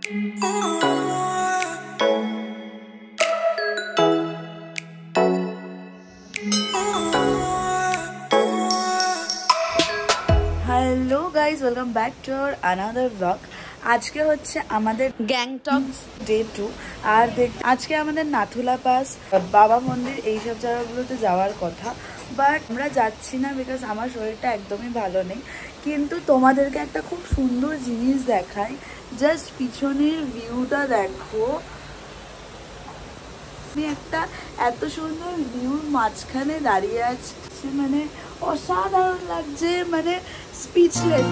Hello guys, welcome back to our another blog. আজকে হচ্ছে আমাদের গ্যাংটক ডে 2 আর আজকে আমাদের নাথুলা পাস, বাবা মন্দির এইসব জায়গাগুলোতে যাওয়ার কথা, বাট আমরা যাচ্ছি না বিকজ আমার শরীরটা একদমই ভালো নেই। কিন্তু তোমাদেরকে একটা খুব সুন্দর জিনিস দেখাই, জাস্ট পিছনের ভিউটা দেখো। আমি একটা এত সুন্দর ভিউর মাঝখানে দাঁড়িয়ে আছি, মানে অসাধারণ লাগছে, মানে স্পিচলেস।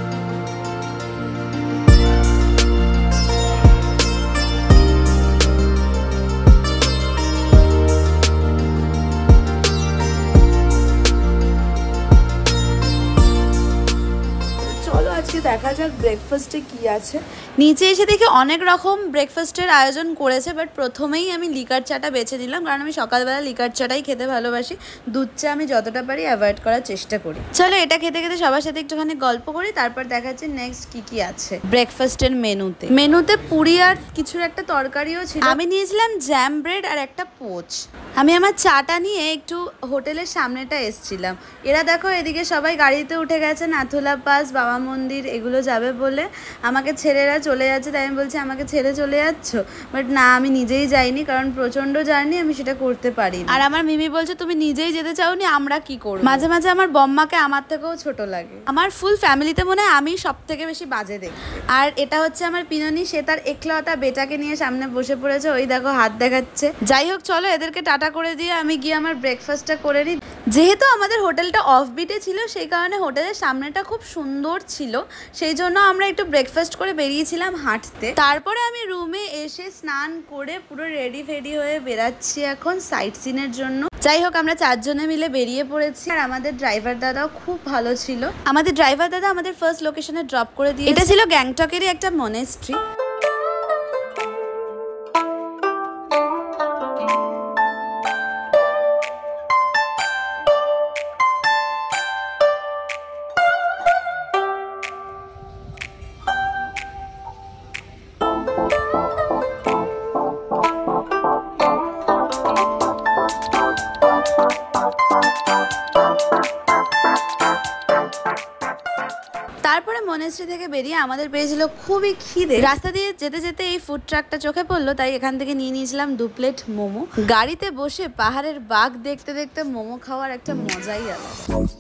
দেখা যাক ব্রেকফাস্টে কি আছে। নিচে এসে দেখে অনেক রকম ব্রেকফাস্টের আয়োজন করেছে, বাট প্রথমেই আমি লিকার চাটা বেছে নিলাম, কারণ আমি সকালবেলা লিকার চাটাই খেতে ভালোবাসি। দুধ চা আমি যতটা পারি অ্যাভয়েড করার চেষ্টা করি। চলো এটা খেতে খেতে সবার সাথে একটুখানি গল্প করি, তারপর দেখাচ্ছি নেক্সট কি কি আছে ব্রেকফাস্টের মেনুতে। পুরি আর কিছুর একটা তরকারিও ছিল। আমি নিয়েছিলাম জ্যাম ব্রেড আর একটা পোচ। আমি আমার চাটা নিয়ে একটু হোটেলের সামনেটা এসছিলাম। এরা দেখো এদিকে সবাই গাড়িতে উঠে গেছে, নাথুলা পাস, বাবা মন্দির এগুলো যাবে বলে। আমাকে ছেলেরা চলে যাচ্ছে, তাই আমি বলছি আমাকে ছেড়ে চলে যাচ্ছ, বাট না, আমি নিজেই যাইনি, কারণ প্রচন্ড জার্নি, আমি সেটা করতে পারি। আর আমার মিমি বলছে তুমি নিজেই যেতে চাওনি, আমরা কি করব। মাঝে মাঝে আমার বম্মাকে আমার থেকেও ছোট লাগে। আমার ফুল ফ্যামিলিতে মনে হয় আমি সব থেকে বেশি বাজে দেখি। আর এটা হচ্ছে আমার পিননি, সে তার একলতা বেটাকে নিয়ে সামনে বসে পড়েছে, ওই দেখো হাত দেখাচ্ছে। যাই হোক চলো এদেরকে টাটা করে দিয়ে আমি গিয়ে আমার ব্রেকফাস্টটা করে নিই। যেহেতু আমাদের হোটেলটা অফবিটে ছিল, সেই কারণে হোটেলের সামনেটা খুব সুন্দর ছিল, সেই জন্য আমরা একটু ব্রেকফাস্ট করে বেরিয়েছিলাম হাঁটতে। তারপরে আমি রুমে এসে স্নান করে পুরো রেডি ফেডি হয়ে বেরাচ্ছি এখন সাইট সিনের জন্য। যাই হোক আমরা 4 জনে মিলে বেরিয়ে পড়েছি, আর আমাদের ড্রাইভার দাদাও খুব ভালো ছিল। আমাদের ড্রাইভার দাদা আমাদের ফার্স্ট লোকেশনে ড্রপ করে দিয়ে, এটা ছিল গ্যাংটকেরই একটা মনেস্ট্রি। তারপরে মনেস্ট্রি থেকে বেরিয়ে আমাদের পেয়েছিল খুবই খিদে। রাস্তা দিয়ে যেতে যেতে এই ফুড ট্রাকটা চোখে পড়লো, তাই এখান থেকে নিয়ে নিয়েছিলাম 2 প্লেট মোমো। গাড়িতে বসে পাহাড়ের বাঘ দেখতে দেখতে মোমো খাওয়ার একটা মজাই আলাদা।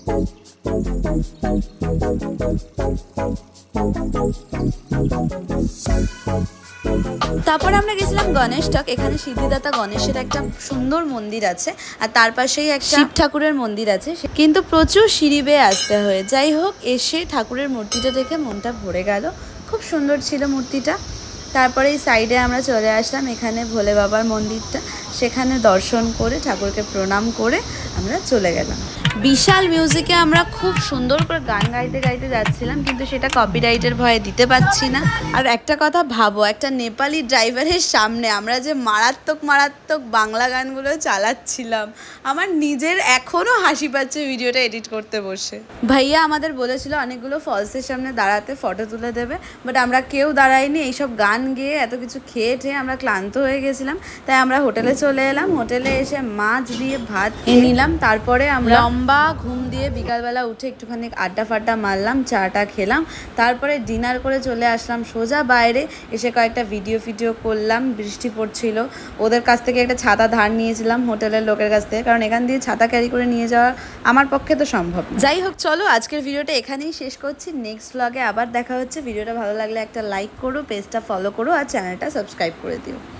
তারপরে আমরা গেছিলাম গণেশটক। এখানে সিদ্ধিদাতা গণেশের একটা সুন্দর মন্দির আছে, আর তার পাশেই একটা শিব ঠাকুরের মন্দির আছে, কিন্তু প্রচুর সিঁড়ি বেয়ে আসতে হয়। যাই হোক এসে ঠাকুরের মূর্তিটা দেখে মনটা ভরে গেল, খুব সুন্দর ছিল মূর্তিটা। তারপরে এই সাইডে আমরা চলে আসলাম, এখানে ভোলে বাবার মন্দিরটা, সেখানে দর্শন করে ঠাকুরকে প্রণাম করে আমরা চলে গেলাম। বিশাল মিউজিকে আমরা খুব সুন্দর করে গান গাইতে গাইতে যাচ্ছিলাম, কিন্তু সেটা কপিরাইটের ভয়ে দিতে পারছি না। আর একটা কথা ভাবো, একটা নেপালি ড্রাইভারের সামনে আমরা যে মারাত্মক বাংলা গানগুলো চালাচ্ছিলাম, আমার নিজের এখনও হাসি পাচ্ছে ভিডিওটা এডিট করতে বসে। ভাইয়া আমাদের বলেছিল অনেকগুলো ফলসের সামনে দাঁড়াতে, ফটো তুলে দেবে, বাট আমরা কেউ দাঁড়াইনি। এইসব গান গেয়ে এত কিছু খেয়ে ঠেয়ে আমরা ক্লান্ত হয়ে গেছিলাম, তাই আমরা হোটেলে চলে এলাম। হোটেলে এসে মাছ দিয়ে ভাত খেয়ে নিলাম। তারপরে আমরা লম্বা ঘুম দিয়ে বিকালবেলা উঠে একটুখানি আড্ডা ফাড্ডা মারলাম, চাটা খেলাম। তারপরে ডিনার করে চলে আসলাম সোজা বাইরে। এসে কয়েকটা ভিডিও করলাম। বৃষ্টি পড়ছিল, ওদের কাছ থেকে একটা ছাতা ধার নিয়েছিলাম হোটেলের লোকের কাছ থেকে, কারণ এখান দিয়ে ছাতা ক্যারি করে নিয়ে যাওয়া আমার পক্ষে তো সম্ভব। যাই হোক চলো আজকের ভিডিওটা এখানেই শেষ করছি। নেক্সট ব্লগে আবার দেখা হচ্ছে। ভিডিওটা ভালো লাগলে একটা লাইক করো, পেজটা ফলো করো, আর চ্যানেলটা সাবস্ক্রাইব করে দিও।